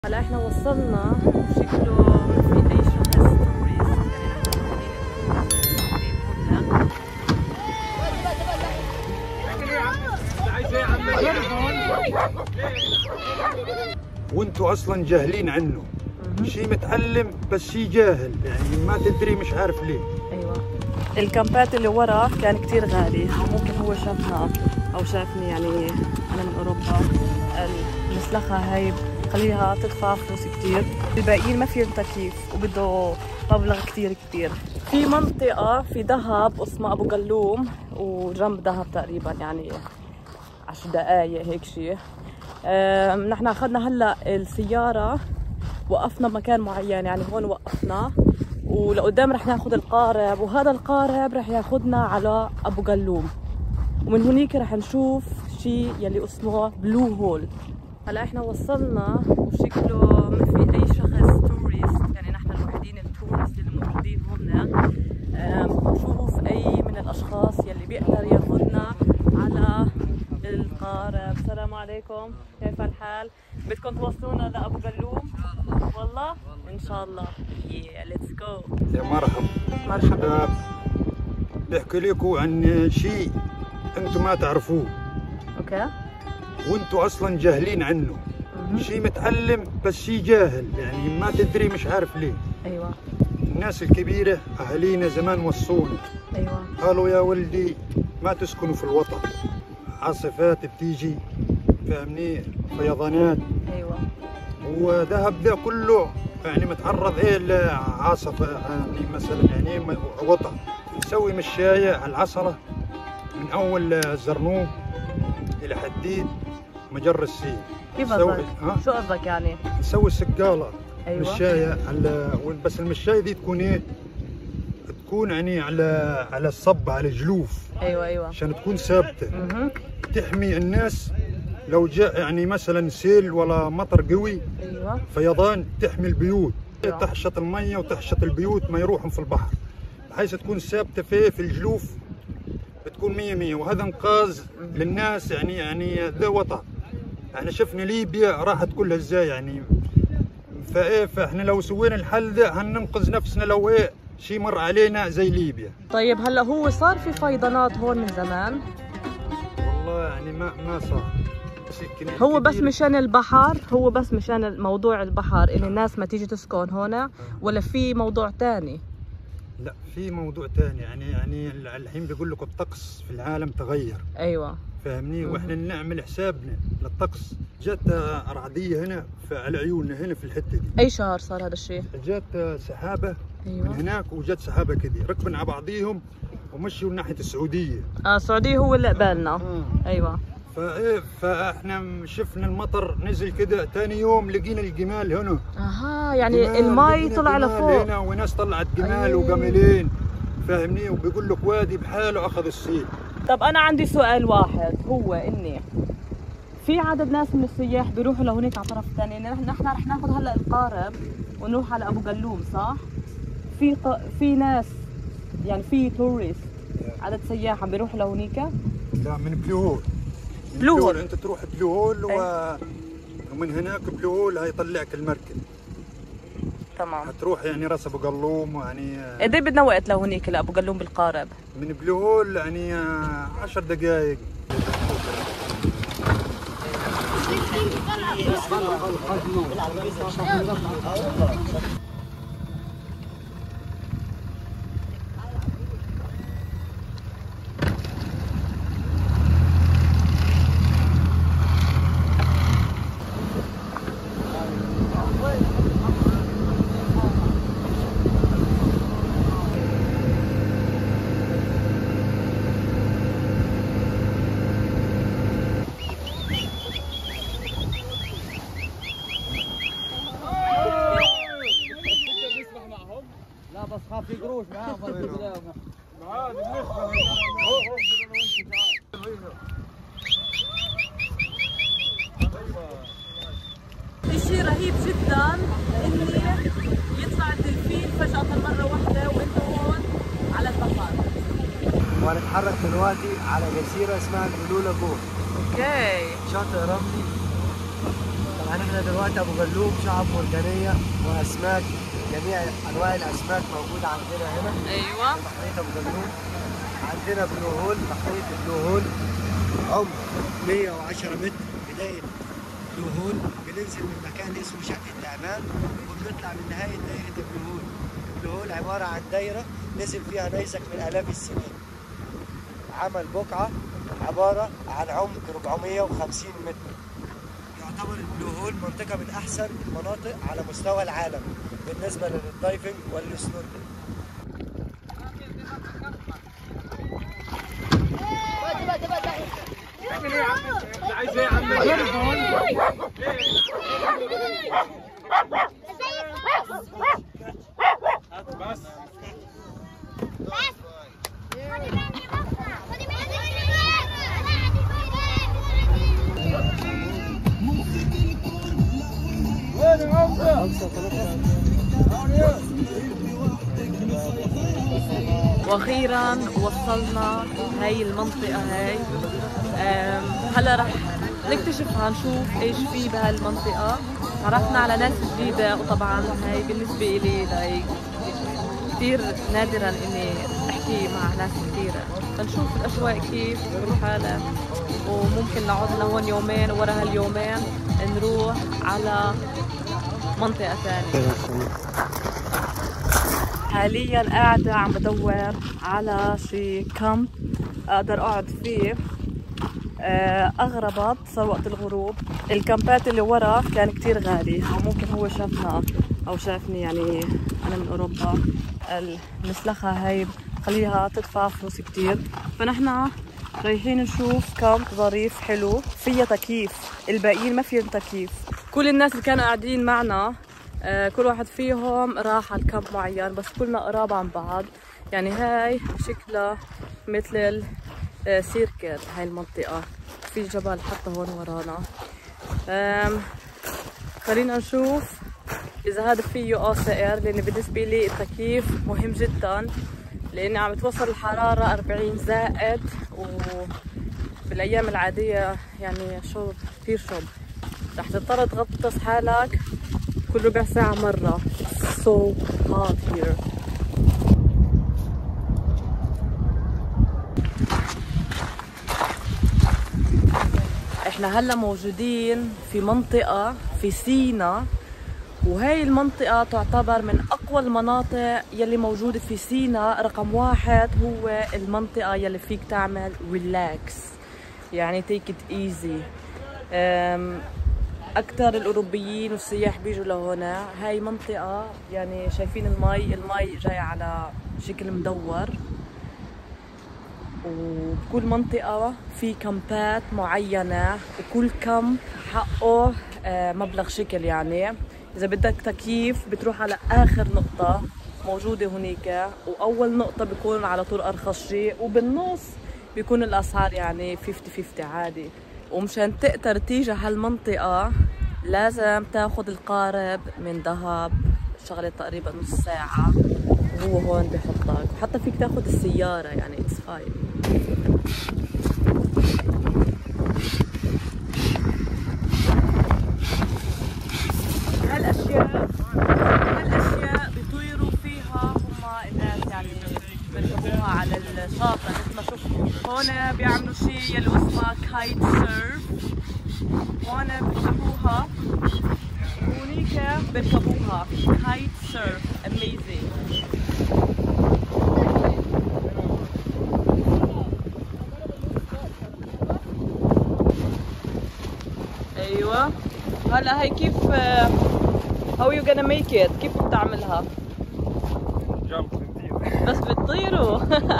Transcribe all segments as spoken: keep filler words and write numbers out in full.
هلا احنا وصلنا وشكله ما في اي شخص توريست، يعني وانتوا اصلا جاهلين عنه. شيء متعلم بس شيء جاهل، يعني ما تدري، مش عارف ليه. ايوه الكامبات اللي ورا كان كتير غالي، ممكن هو شافنا او شافني، يعني انا من اوروبا. المسلخه هاي خليها تدفع فلوس كتير، الباقيين ما فيهم تكييف وبده مبلغ كتير كتير. في منطقة في دهب اسمها أبو قلوم، وجنب دهب تقريبا يعني عشر دقايق هيك شيء. نحن أخذنا هلا السيارة، وقفنا بمكان معين، يعني هون وقفنا، ولقدام رح ناخذ القارب، وهذا القارب رح ياخذنا على أبو قلوم، ومن هنيك رح نشوف شيء يلي اسمه بلو هول. هلا احنا وصلنا وشكله ما في اي شخص توريست، يعني نحن الوحيدين التوريست اللي موجودين هون. نشوف اي من الاشخاص يلي بيقدر ياخذنا على القارب. السلام عليكم، كيف الحال؟ بدكم توصلونا لابو قلوم؟ والله ان شاء الله. يا ليتس جو. يا مرحبا مرحبا. بحكي لكم عن شيء انتم ما تعرفوه. اوكي. وانتوا اصلا جاهلين عنه. شيء متعلم بس شيء جاهل، يعني ما تدري، مش عارف ليه. ايوه. الناس الكبيره اهالينا زمان وصونا. ايوه. قالوا يا ولدي ما تسكنوا في الوطن، عاصفات بتيجي، فاهمني، فيضانات. ايوه. ودهب ده كله يعني متعرض ايه لعاصفه، يعني مثلا يعني وطن. نسوي مشايه على العصره من اول الزرنوب الى حديد مجر السيل. كيف قصدك؟ شو قصدك يعني؟ نسوي السقاله. أيوة. مشايه على، بس المشايه دي تكون ايه؟ تكون يعني على على الصب، على جلوف. ايوه ايوه. عشان تكون ثابته. اها. تحمي الناس لو جاء يعني مثلا سيل ولا مطر قوي. ايوه. فيضان، تحمي البيوت. أيوة. تحشط الميه وتحشط البيوت، ما يروحوا في البحر، بحيث تكون ثابته في في الجلوف، بتكون مية مية. وهذا انقاذ للناس، يعني يعني ذا وطن. احنا شفنا ليبيا راحت كلها ازاي يعني. فايه فاحنا لو سوينا الحل ده هننقذ نفسنا، لو ايه شيء مر علينا زي ليبيا. طيب هلا هو صار في فيضانات هون من زمان؟ والله يعني ما ما صار. هو بس مشان البحر، هو بس مشان موضوع البحر ان الناس ما تيجي تسكن هون، ولا في موضوع ثاني؟ لا، في موضوع ثاني، يعني يعني الحين بيقول لك الطقس في العالم تغير. ايوه فاهمني. واحنا نعمل حسابنا للطقس. جت رعديه هنا على عيوننا هنا في الحته دي. اي شهر صار هذا الشيء؟ جت سحابه. أيوة. من هناك وجت سحابه كذي، ركبنا على بعضيهم ومشوا ناحيه السعوديه. اه السعوديه هو اللي قبالنا. آه. ايوه. فايه فاحنا شفنا المطر نزل كذا، ثاني يوم لقينا الجمال هنا. اها، يعني المي طلع لفوق هنا، وناس طلعت جمال. أيه. وجملين، فاهمني. وبيقول لك وادي بحاله اخذ السيل. طب انا عندي سؤال واحد، هو اني في عدد ناس من السياح بيروحوا لهونيك على الطرف الثاني، نحن نحن رح ناخذ هلا القارب ونروح على ابو قلوم، صح؟ في ق... في ناس يعني في توريست، عدد سياح عم بيروحوا لهونيك؟ لا، من بلو هول. بلو هول انت تروح بلو هول و... ومن هناك بلو هول هيطلعك المركب. تمام. هتروح يعني راس ابو قلوم، يعني قد ايه بدنا وقت لهونيك لابو قلوم بالقارب؟ من بلو هول يعني عشر دقائق. بس خاف في قروش معاه ما في بلاهم. عادي بنسبة. شيء رهيب جدا اني يطلع الدلفين فجأة مرة واحدة وانت هون على البحر. ونتحرك دلوقتي على جزيرة اسمها البلو لاجون. اوكي. شاطئ رملي يعني احنا دلوقتي ابو جلوب شعب مرجانيه واسماك، جميع انواع الاسماك موجوده عندنا هنا. ايوه بحريه ابو جلوب. عندنا بلو هول، بحريه البلو هول عمق مية وعشرة متر. بدايه بلو هول بننزل من مكان اسمه شقه اعمال وبنطلع من نهايه دايره البلو هول. البلو هول عباره عن دايره نزل فيها نيزك من الاف السنين. عمل بقعه عباره عن عمق أربعمية وخمسين متر. يعتبر البلو هول منطقه من احسن المناطق على مستوى العالم بالنسبه للدايفنج والسنوركل. تعمل ايه يا عم؟ انت عايز ايه يا عم؟ بس واخيرا وصلنا هاي المنطقة هاي. هلا رح نكتشفها، نشوف ايش في بهالمنطقة. تعرفنا على ناس جديدة، وطبعا هاي بالنسبة إلي لايك كثير نادرا اني احكي مع ناس كثيرة، فنشوف الاجواء كيف بالحالة، وممكن نقعد لنا هون يومين، ورا هاليومين نروح على منطقة ثانية. حاليا قاعدة عم بدور على شي كامب اقدر اقعد فيه. اغربت صار وقت الغروب. الكامبات اللي ورا كان كتير غالي، او ممكن هو شافنا او شافني، يعني انا من اوروبا. المسلخة هاي خليها تدفع فلوس كتير، فنحن رايحين نشوف كامب ظريف حلو فيها تكييف، الباقيين ما فيهم تكييف. كل الناس اللي كانوا قاعدين معنا آه كل واحد فيهم راح على الكامب معين، بس كلنا قراب عن بعض. يعني هاي شكلها مثل السيركل، هاي المنطقة في جبل حتى هون ورانا. خلينا نشوف إذا هذا فيه اه سائر، لأن بالنسبة لي التكييف مهم جدا، لأن عم توصل الحرارة أربعين زائد، وبالأيام العادية يعني شرب كثير شرب، رح تضطر تغطس حالك كل ربع ساعة مرة. so hot here. احنا هلا موجودين في منطقة في سينا، وهي المنطقة تعتبر من أقوى المناطق يلي موجودة في سينا. رقم واحد هو المنطقة يلي فيك تعمل ريلاكس، يعني take it easy. أكثر الأوروبيين والسياح بيجوا لهنا. هاي منطقة يعني شايفين المي، المي جاي على شكل مدور، وبكل منطقة في كامبات معينة، وكل كامب حقه مبلغ شكل. يعني إذا بدك تكييف بتروح على آخر نقطة موجودة هنيك، وأول نقطة بيكون على طول أرخص شيء، وبالنص بيكون الأسعار يعني خمسين خمسين عادي. ومشان تقدر تيجي هالمنطقة لازم تاخد القارب من ذهب، شغلة تقريبا نص ساعة، وهو هون بحطك. وحتى فيك تاخد السيارة، يعني اتس فاين. هالاشياء هالاشياء بيطيروا فيها هم الناس، يعني بيركبوها على الشاطئ مثل ما شفتوا. هون بيعملوا شيء يلي اسمه كايت سيرف، هون بيفتحوها وهنيك بيركبوها. كايت سيرف اميزنج. ايوه هلا هي كيف how you gonna make it؟ كيف بتعملها؟ جامب بنطير. بس بتطيروا.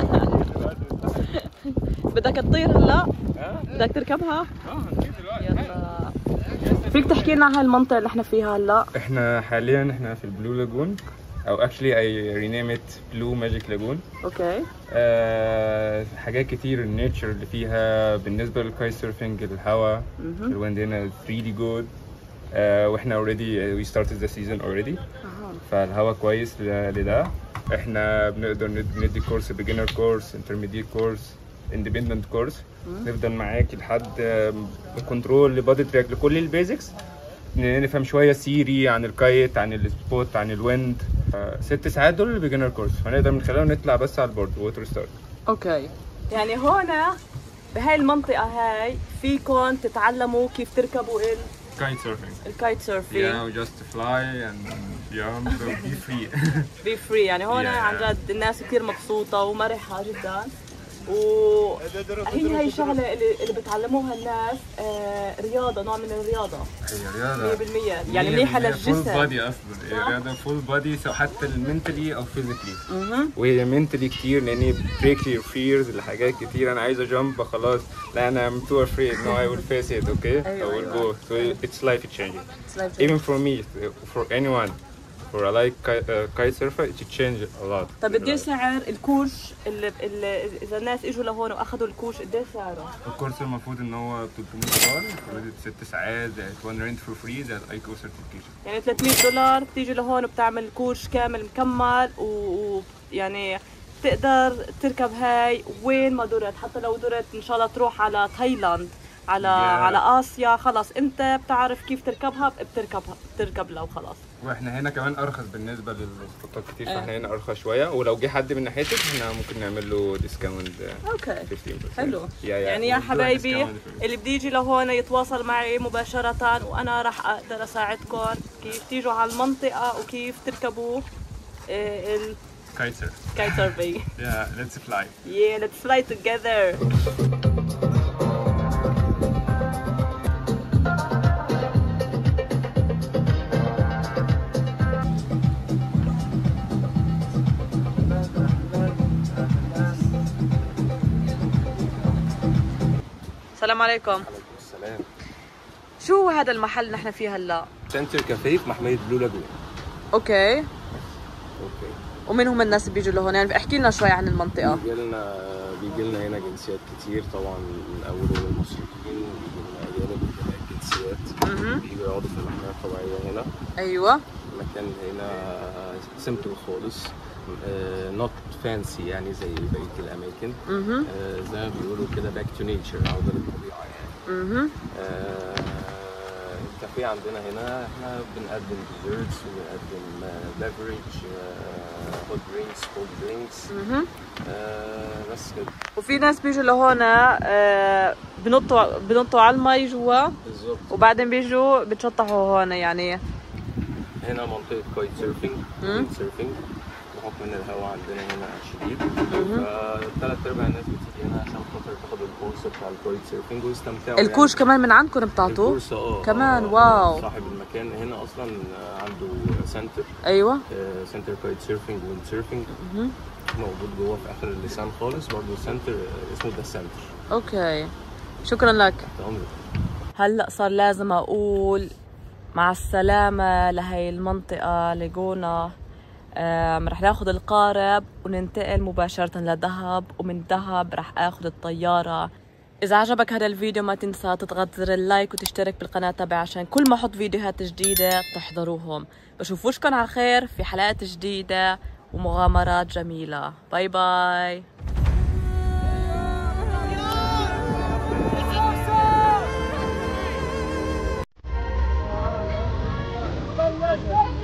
بدك تطير هلا؟ بدك تركبها؟ اه هنطير دلوقتي. يلا فيك تحكي لنا عن هاي المنطقة اللي احنا فيها هلا؟ احنا حاليا احنا في البلو لاجون، او actually I rename it Blue Magic Lagoon. اوكي. آه حاجات كتير النيتشر اللي فيها بالنسبة للكايت سيرفنج، الهواء الويند هنا really good. آه واحنا already we started the season already. أه. فالهواء كويس لده. احنا بنقدر ندي كورس beginner كورس، intermediate كورس، independent كورس. نفضل معاك لحد كنترول لبادي تراك لكل البيزكس، نفهم شويه سيري عن الكايت، عن السبوت، عن الويند. ست ساعات دول البيجنر كورس، فنقدر من خلالهم نطلع بس على البورد ووتر ستارت. اوكي، يعني هون بهاي المنطقة هاي فيكم تتعلموا كيف تركبوا ال كايت سيرفينج. الكايت سيرفينج. Yeah, we just fly and jump and be free. be free. يعني هون Yeah. عن جد الناس كثير مبسوطة ومرحة جدا. وهي هي الشغلة اللي, اللي بتعلموها الناس آه رياضة، نوع من الرياضة. هي رياضة مية بالمية يعني منيحة للجسم. فول بادي اصلا، هي رياضة فول بادي سواء حتى المنتلي او فيزيكلي. وهي منتلي كتير لاني بريك يور فيرز لحاجات كتير. انا عايز اجامب خلاص، لا انا I'm too afraid, no I will face it, okay? I will go. So it's life changing. Even for me, for anyone. For I like kite surfer, it change a lot. طب قديش سعر الكورس اللي, اللي اذا الناس اجوا لهون واخذوا الكورس قديش سعره؟ الكورس المفروض ان هو ثلاثمية دولار، لمدة ست ساعات، زائد one rent for free، زائد ايكو سيرتيفيكيشن. يعني ثلاثمية دولار بتيجي لهون وبتعمل كورس كامل مكمل، ويعني بتقدر تركب هاي وين ما درت، حتى لو درت ان شاء الله تروح على تايلاند، على yeah. على اسيا، خلص انت بتعرف كيف تركبها بتركبها بتركب لها وخلاص. واحنا هنا كمان ارخص بالنسبه للسبوتات كتير، فاحنا هنا ارخص شويه، ولو جه حد من ناحيتك احنا ممكن نعمل له ديسكاونت. اوكي خمستاشر بالمية. حلو. yeah, yeah. يعني يا حبايبي اللي بده يجي لهون يتواصل معي مباشره، وانا راح اقدر اساعدكم كيف تيجوا على المنطقه وكيف تركبوا ال كايت سيرف. كايت سيرفينج. Yeah, let's fly. Yeah, let's fly together. السلام عليكم. وعليكم السلام. شو هذا المحل اللي نحن فيه هلا؟ سنتر كافيه في محمية بلو لاجون. اوكي. اوكي. ومين هم الناس اللي بيجوا لهون؟ يعني احكي لنا شوي عن المنطقة. بيجي لنا بيجي لنا هنا جنسيات كتير طبعا، من اولهم المصريين، وبيجي لنا اجانب من جميع الجنسيات بيجوا يقعدوا في المحمية الطبيعية هنا. ايوه. المكان هنا سيمبل خالص، نوت فانسي يعني زي بقية الأماكن. اها. زي ما بيقولوا كده باك تو نيتشر، عودة للطبيعة يعني. اها. الكافيه عندنا هنا احنا بنقدم ديزرتس وبنقدم بيفرج، هوت درينكس، كولد درينكس. اها. بس كده. وفي ناس بيجوا لهون آه بنطوا بنطوا على المي جوا. بالظبط. وبعدين بيجوا بتشطحوا هون يعني. هنا منطقة كايت سيرفينج، كايت سيرفينج بحكم ان الهواء عندنا هنا شديد، فثلاث ارباع الناس بتيجي هنا عشان خاطر تاخد الكورس بتاع الكايت سيرفينج ويستمتعوا. الكورس يعني. كمان من عندكم بتعطوه؟ الكورس اه كمان. آه واو. صاحب المكان هنا اصلا عنده سنتر. ايوه. آه سنتر كايت سيرفينج ويند سيرفينج موجود جوه في اخر اللسان خالص، برضه سنتر اسمه ذا سنتر. اوكي، شكرا لك. هلا صار لازم اقول مع السلامة لهي المنطقة لجونة. رح ناخد القارب وننتقل مباشرة لدهب، ومن دهب رح اخد الطيارة. إذا عجبك هذا الفيديو ما تنسى تضغط زر اللايك وتشترك بالقناة تبعي عشان كل ما احط فيديوهات جديدة تحضروهم. بشوفوشكن على خير في حلقات جديدة ومغامرات جميلة. باي باي.